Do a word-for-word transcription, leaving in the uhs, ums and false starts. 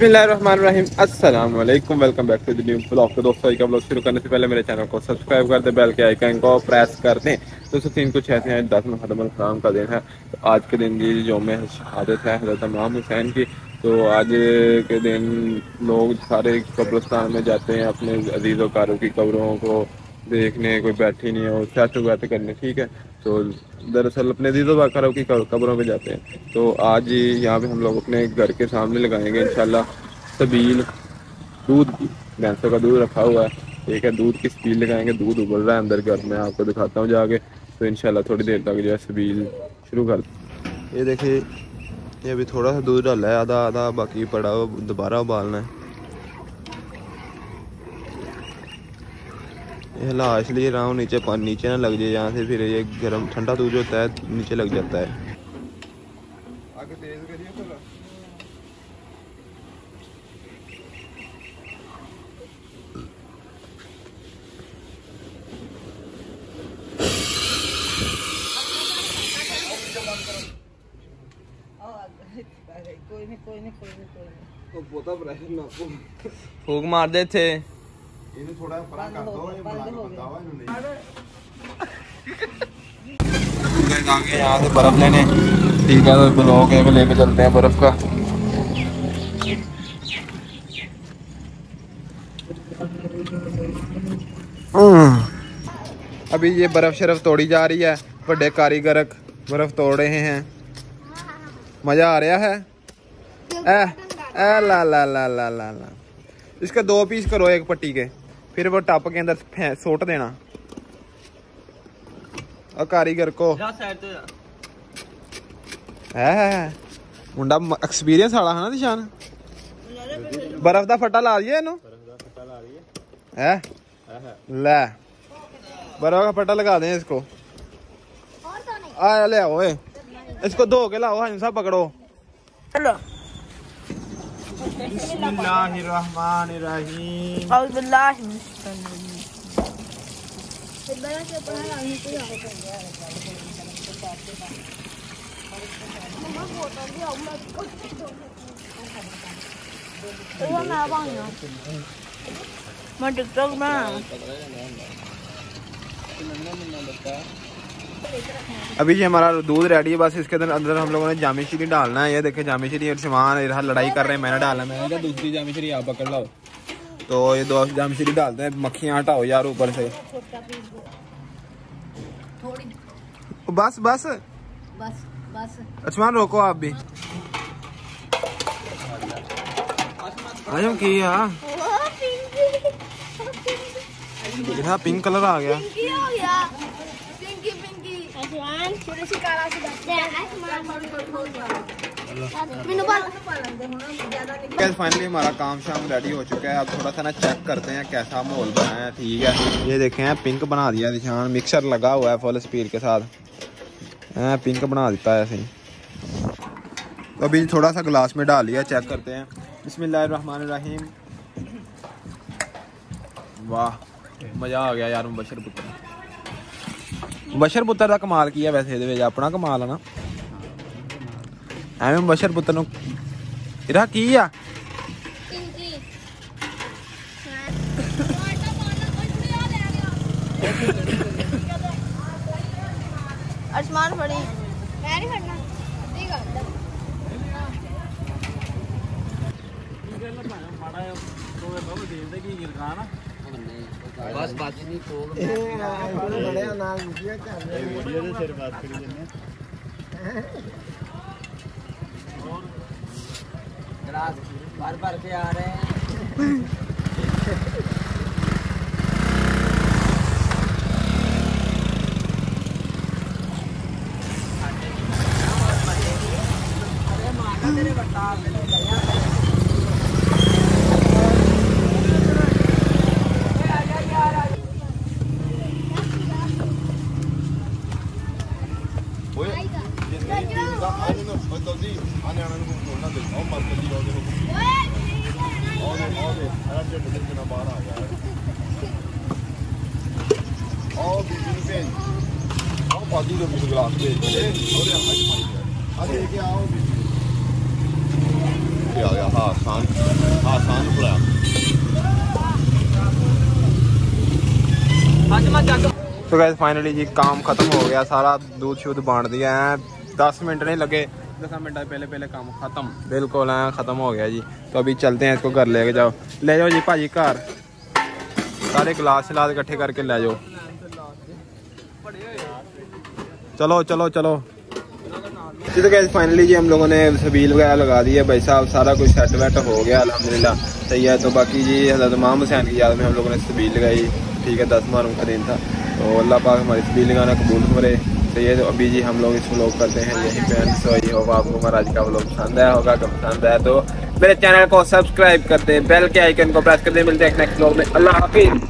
बिस्मिल्लाहिर्रहमानिर्रहीम, अस्सलाम वालेकुम, welcome back to the new blog. तो दोस्तों का ब्लॉग शुरू करने से पहले मेरे चैनल को सब्सक्राइब कर दें, बेल के आइकन को प्रेस कर दें। तो सीन कुछ ऐसे हैं, दस मुहर्रम अल-ख़ुराम का दिन है। तो आज के दिन जी यौम शहादत है हज़रत इमाम हुसैन की। तो आज के दिन लोग सारे कब्रिस्तान में जाते हैं अपने अजीज़ व कारों की कब्रों को देखने। कोई बैठी नहीं हो, सेट वैट करने, ठीक है। तो दरअसल अपने अजीज़ व कारों की कब्रों पे जाते हैं। तो आज यहाँ पे हम लोग अपने घर के सामने लगाएंगे इंशाल्लाह सबील दूध की। भैंसों का दूध रखा हुआ है, ठीक है। दूध की सबील लगाएंगे, दूध उबल रहा है अंदर घर में, आपको दिखाता हूँ जाके। तो इंशाल्लाह थोड़ी देर तक जो है सबील शुरू कर। ये देखिए, ये अभी थोड़ा सा दूध डाला है, आधा आधा बाकी पड़ा हुआ, दोबारा उबालना है। ये हिला इसलिए रहा हूँ नीचे पानी नीचे ना लग जाए, यहाँ से फिर ये गर्म ठंडा दूध होता है नीचे लग जाता है। आगे तेज करिए थोड़ा। कोई नहीं कोई नहीं कोई नहीं कोई नहीं तो बोता प्रेशर ना आपको फूक मार दे थे। इन्हें थोड़ा फर्क कर दो, ये बना के बताओ इन्होंने। आगे यहाँ से बर्फ लेने, ठीक है। तो ब्लॉक है, लेके चलते हैं बर्फ का। अभी ये बर्फ शरफ तोड़ी जा रही है, बड़े कारीगर बर्फ तोड़ रहे हैं। मजा आ रहा है। ए, ए, ला ला ला ला ला ला इसके दो पीस करो एक पट्टी के, फिर वो टप के अंदर सोट देना और कारीगर को है, है मुंडा एक्सपीरियंस वाला है ना निशान। बर्फ का फट्टा ला दिया इन्हों है, ले बर्फ का फट्टा लगा दें इसको। आ ले आओ, इसको धो के लाओ, हंसा पकड़ो। चलो बिस्मिल्लाहिर्रहमानिर्रहीम। मैं टिकटॉक में अभी ये हमारा दूध रेडी है, बस इसके अंदर अंदर हम लोगों ने जामी शीरी डालना है। ये देखे जामी शीरी और सामान इधर लड़ाई कर रहे हैं, मैंने डालना, मैंने कहा दूसरी जामी शीरी आप पकड़ लो। तो ये दो जामी शीरी डालते हैं, मक्खियाँ हटाओ यार ऊपर से। बस बस बस बस अच्छा रोको आप भी। आजम की यार पिंक कलर आ गया। फाइनली हमारा काम शाम रेडी हो चुका है। अब थोड़ा सा ना चेक करते हैं कैसा माहौल बना है, ठीक है। ये देखें पिंक बना दिया निशान, मिक्सर लगा हुआ है फुल स्पीड के साथ, पिंक बना देता है ऐसे। तो अभी थोड़ा सा गिलास में डाल लिया, चेक करते हैं। बिस्मिल्लाहिर्रहमानिर्रहीम। वाह मजा आ गया यार। मुबशर पुत्र मुबशर पुत्र का कमाल किया वैसे, ये अपना कमाल है ना। एवं मुबशर पुत्र नु इरा की आ आसमान पड़ी मैं नहीं फड़ना, ठीक है। बस बात नहीं को बड़े ना वीडियो कर रहे हैं, वीडियो से सिर बात करी जन्ने ग्लास भर भर के आ रहे हैं। अरे माता तेरे बता पे आ गया। हाँ आसान हाँ आसान खुलाया। तो गाइस फाइनली जी काम खत्म हो गया सारा, दूध शूध बांट दिया है, दस मिनट नहीं लगे, दस मिनट पहले पहले काम खत्म बिल्कुल है, खत्म हो गया जी। तो अभी चलते हैं, इसको घर लेके जाओ, ले जाओ जी भाजी घर, सारे गिलास सलाद इकट्ठे करके ले जाओ। चलो चलो चलो जी। तो गाइस फाइनली जी हम लोगों ने सबील वगैरह लगा दी है भाई साहब, सारा कुछ सेट वेट हो गया अल्हम्दुलिल्लाह सही है। तो बाकी जी हज़रत इमाम हुसैन की याद में हम लोगों ने सबील लगाई, ठीक है, दस मुहर्रम का दिन था, तो अल्लाह पाक हमारी सबील लगाना कबूल करे सही है। तो अभी जी हम लोग इस व्लॉग करते हैं यहीं पे, सो ये होगा आपको हमारा आज का व्लॉग पसंद आया होगा, अगर पसंद आया तो मेरे चैनल को सब्सक्राइब कर दें, बेल के आइकन को प्रेस कर दें। मिलते हैं नेक्स्ट व्लॉग में, अल्लाह हाफिज़।